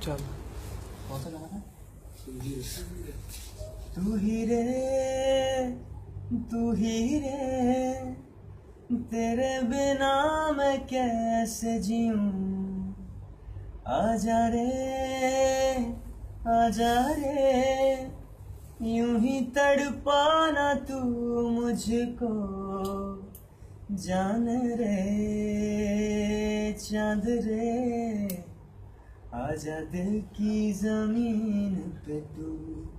चल कौन सा गाना था? तू ही रे, तू ही रे, तेरे बिना मैं कैसे जीऊं। आजा रे, आजा रे, यूं ही तड़पाना तू मुझको। जान रे चांद रे, आजा दिल की जमीन पे तू।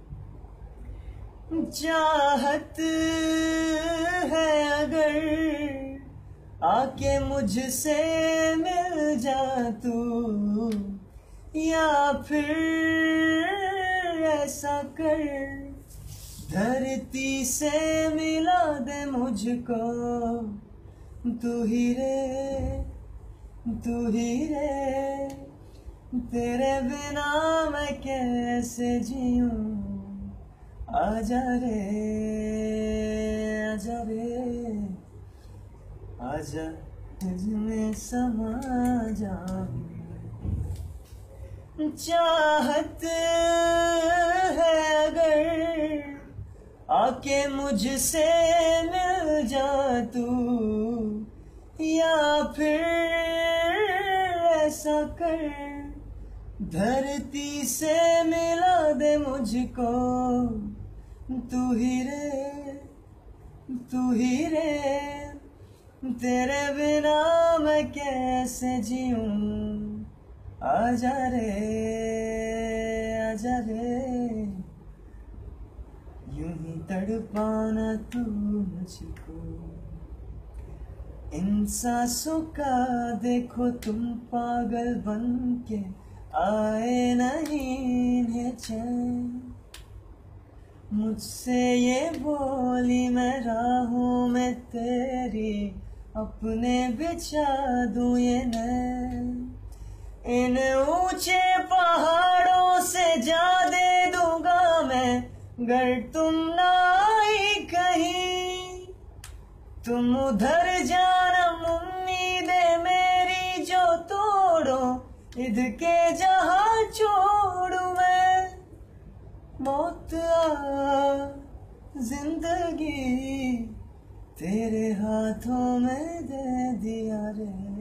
चाहत है अगर आके मुझसे मिल जा तू, या फिर ऐसा कर धरती से मिला दे मुझको। तू ही रे, तू ही रे, तेरे बिना मैं कैसे जीऊं। आजा रे, आजा रे, आजा तुझमें समा जाऊं। चाहत है अगर आके मुझसे मिल जा तू, या फिर ऐसा कर धरती से मिला दे मुझको। तू ही रे, तू ही रे, तेरे बिना मैं कैसे जीऊं। आजा रे, आजा रे, यूं ही तड़पाना तू मुझको। इन सांसों का देखो तुम पागल बन के आए नहीं है चैन। मुझसे ये बोली मैं राहों में तेरी अपने बिछा दूं ये नैन। इन ऊंचे पहाड़ों से जा दे दूंगा मैं गर तुम ना आई कहीं। तुम उधर जाना उम्मीदें मेरी जो तोड़ो, इधर के जहां छोड़ू मैं। मौत आ जिंदगी तेरे हाथों में दे दिया रे।